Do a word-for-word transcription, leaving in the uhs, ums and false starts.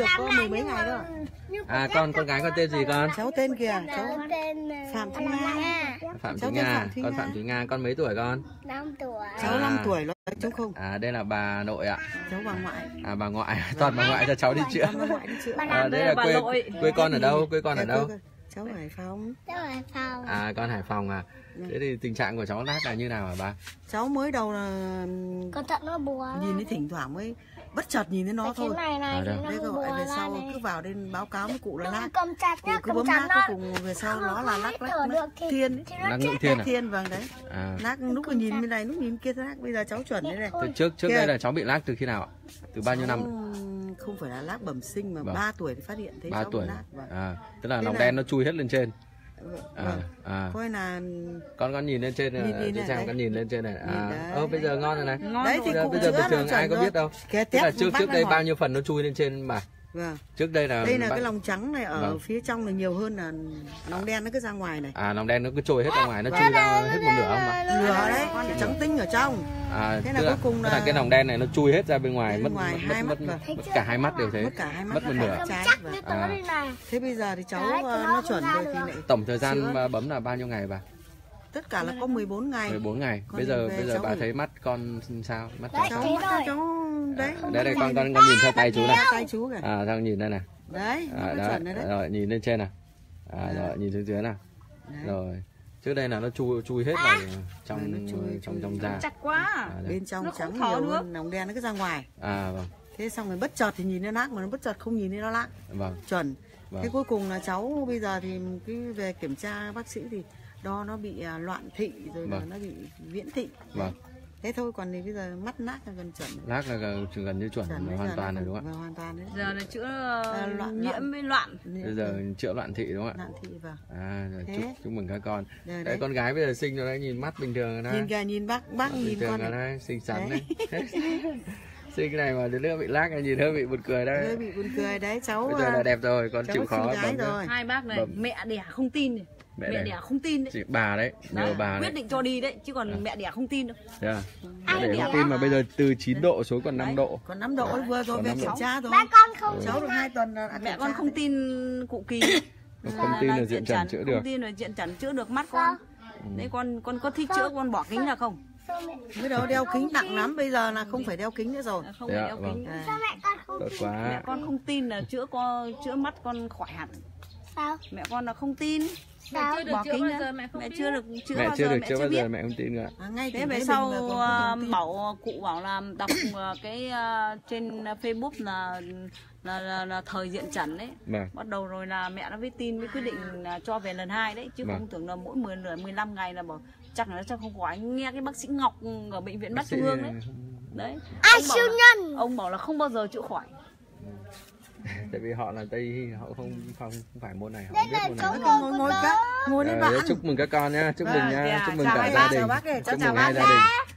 được có mười mấy ngày đâu. À con con gái con tên gì con? Cháu tên kìa, cháu Phạm Thúy Nga. Phạm Thúy Nga, con Phạm Thúy Nga, con mấy tuổi con? năm tuổi. Cháu năm tuổi nói chung không? À đây là bà nội ạ. Cháu bà ngoại. À bà ngoại, toàn bà ngoại cho cháu đi chữa. Bà ngoại đi chữa. À đây là quê quê con ở đâu? Quê con ở đâu? Cháu ở Hải Phòng. Cháu ở Hải Phòng. À con Hải Phòng à. Thế thì tình trạng của cháu lát là như nào hả bà? Cháu mới đầu là con thận nó bùa. nhìn thấy thỉnh thoảng mới bất chợt nhìn thấy nó thôi. Này này, à, thế gọi về sau cứ vào đến báo cáo với cụ là lát. Cầm chặt nhá, cứ bấm lát cuối cùng về sau nó là lát lát thiên. Lát ngự thiên à? Thiên vâng đấy. À. Lát lúc nhìn bên này lúc nhìn kia lát bây giờ cháu chuẩn đấy này. Từ trước trước đây là cháu bị lát từ khi nào ạ? Từ bao nhiêu năm? Không phải là lát bẩm sinh mà vâng. ba tuổi thì phát hiện thấy ba cháu tuổi. bị lát. Vâng. À, tức là lòng đen nó chui hết lên trên. À, vâng. à. Coi là con con nhìn lên trên nhìn, nhìn trên trang con nhìn lên trên này. À, ơ bây giờ ngon rồi này. Ngon đấy thì bây giờ, bây giờ bình thường ai có biết đâu. Tức là trước trước đây bao nhiêu phần nó chui lên trên mà. Vâng. Trước đây là đây là bác... cái lòng trắng này ở vâng. phía trong là nhiều hơn là lòng đen nó cứ ra ngoài này. À lòng đen nó cứ trôi hết ra ngoài, nó chui ra hết một nửa không ạ? Nửa đấy, con trắng tinh ở trong. À thế là cuối cùng là... là cái lòng đen này nó chui hết ra bên ngoài, mất ngoài, mất, hai mất, mắt, mất, mất cả hai mắt đều thế. Mất cả hai mắt. Mất một nửa. Trái. À. Thế bây giờ thì cháu đấy, nó chuẩn rồi thì lại tổng thời gian chữa. Bấm là bao nhiêu ngày bà? Tất cả là có mười bốn ngày. mười bốn ngày. Con bây giờ bây giờ bà nghỉ. Thấy mắt con sao? Mắt đấy, cháu mắt cháu đấy. À, đây đây con con con nhìn theo tay chú này. Tay chú kìa. À sao nhìn đây này. Đấy, à, nó chuẩn đấy. Rồi nhìn lên trên nào. À, à. Rồi nhìn xuống dưới nào. Đấy. Rồi. Trước đây là nó chui chui hết vào trong à, chui, trong trong da. Chặt quá. À, bên trong nó trắng nhiều hơn, lòng đen nó cứ ra ngoài. À vâng. Thế xong rồi bất chợt thì nhìn nó lác mà nó bất chợt không nhìn thấy nó lác. Vâng. Chuẩn. Vâng. Thế cuối cùng là cháu bây giờ thì cái về kiểm tra bác sĩ thì đo nó bị à, loạn thị rồi vâng. là nó bị viễn thị. Vâng. Thế thôi còn thì bây giờ mắt lác là gần chuẩn. Lác là gần, gần như chuẩn, chuẩn hoàn toàn rồi đúng không ạ? Hoàn toàn đấy. Giờ là chữa à, loạn, nhiễm loạn. với loạn. Bây giờ chữa loạn thị đúng không ạ? Loạn thị vâng. À rồi chúc, chúc mừng các con. Đấy, đấy con gái bây giờ sinh rồi đấy, nhìn mắt bình thường rồi đấy. Nhìn kìa, nhìn bác bác mắt nhìn con rồi đấy, xinh xắn đấy. Sinh cái này mà đến nữa bị lác là nhìn hơi bị buồn cười đấy. Hơi bị buồn cười đấy cháu. Bây giờ là đẹp rồi, con chịu khó bấm rồi. Hai bác này bấm. Mẹ đẻ không tin này. Mẹ, mẹ đẻ không tin đấy. Chị bà đấy, nhờ bà đấy. Quyết định cho đi đấy, chứ còn à. Mẹ đẻ không tin đâu. Yeah. Mẹ đẻ không tin mà bây giờ từ chín độ xuống còn năm độ. Còn năm độ vừa rồi về kiểm tra rồi. Ba con không. Cháu được hai tuần là mẹ con không tin cụ Kỳ. Không tin là diện trần chữa được. Không tin là diện trần chữa được mắt con. Đấy con con có thích chữa con bỏ kính là không? Mới đầu đeo kính nặng lắm, bây giờ là không phải đeo kính nữa rồi. Không phải đeo kính. Sao mẹ con không tin? Quá. Mẹ con không tin là chữa con chữa mắt con khỏi hẳn. Sao? Mẹ con là không tin. Sao? Mẹ chưa được chữa bao giờ mẹ không mẹ chưa được chữa mẹ bao chưa giờ được mẹ chữa chưa bao biết. giờ mẹ không tin nữa. À, ngay thế về sau bảo cụ bảo là đọc cái uh, trên Facebook là là, là, là thời diện trần đấy. Vâng. Bắt đầu rồi là mẹ nó mới tin mới quyết định là cho về lần hai đấy chứ vâng. Không tưởng là mỗi mười nửa mười lăm ngày là bảo chắc là nó chắc không khỏi. Nghe cái bác sĩ Ngọc ở bệnh viện Mắt Trung ương đấy. Đấy. Ai siêu nhân. Ông bảo là không bao giờ chữa khỏi. Tại vì họ là Tây, họ không không, không phải môn này, họ đây không biết môn này. Ngồi ngồi các ngồi lên bạn. Chúc mừng các con nhá, chúc mừng nha, chúc mừng cả gia đình, chúc mừng hai gia đình.